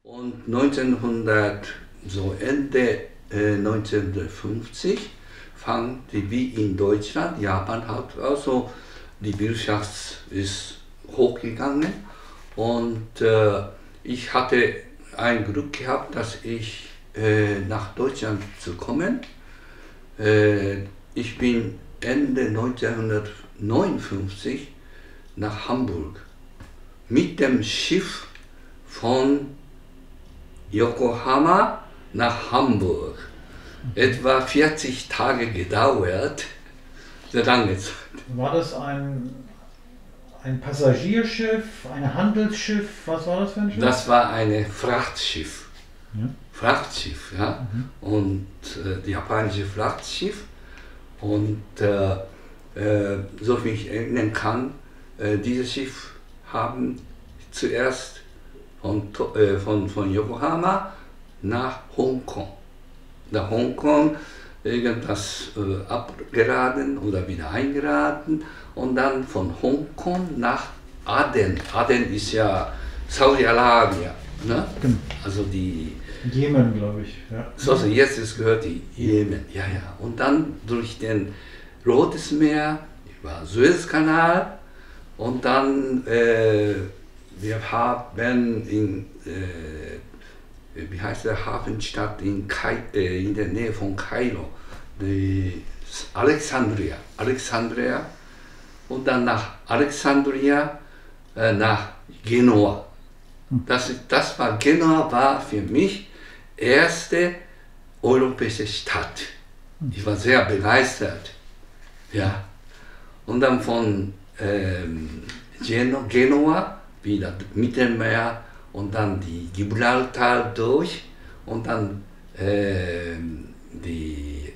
Und 1900, so Ende 1950 fang die, wie in Deutschland, Japan hat also die Wirtschaft ist hochgegangen und ich hatte ein Glück gehabt, dass ich nach Deutschland zu kommen. Ich bin Ende 1959 nach Hamburg mit dem Schiff von Yokohama nach Hamburg. Etwa 40 Tage gedauert, sehr lange Zeit. War das ein Passagierschiff, ein Handelsschiff? Was war das für ein Schiff? Das war ein Frachtschiff. Ja. Frachtschiff, ja. Und die japanische Frachtschiff. Und so wie ich erinnern kann, dieses Schiff haben zuerst von Yokohama nach Hongkong. Nach Hongkong irgendwas abgeladen oder wieder eingeladen und dann von Hongkong nach Aden. Aden ist ja Saudi-Arabien, ne? Also die Jemen, glaube ich. Ja. So, jetzt gehört die Jemen, ja, ja. Und dann durch den Rotes Meer, über Suezkanal und dann wir haben in wie heißt der Hafenstadt in der Nähe von Kairo, die Alexandria und dann nach Alexandria nach Genua. Genua war für mich erste europäische Stadt. Ich war sehr begeistert. Ja. Und dann von Genua wieder Mittelmeer und dann die Gibraltar durch und dann die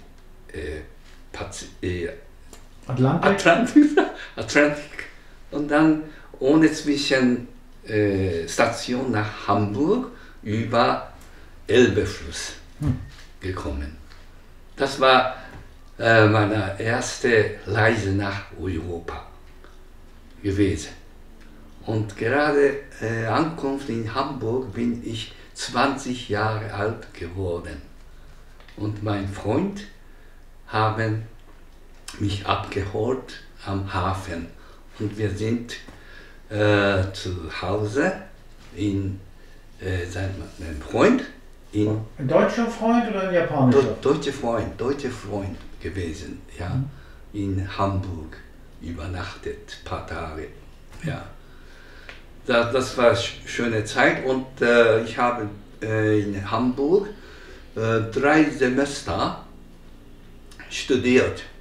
Atlantik und dann ohne Zwischenstation nach Hamburg über Elbefluss gekommen. Das war meine erste Reise nach Europa gewesen. Und gerade Ankunft in Hamburg bin ich 20 Jahre alt geworden. Und mein Freund haben mich abgeholt am Hafen. Und wir sind zu Hause in seinem Freund. Ein deutscher Freund oder ein japanischer? Deutscher Freund gewesen, ja. In Hamburg übernachtet, ein paar Tage. Ja. Das war eine schöne Zeit und ich habe in Hamburg 3 Semester studiert.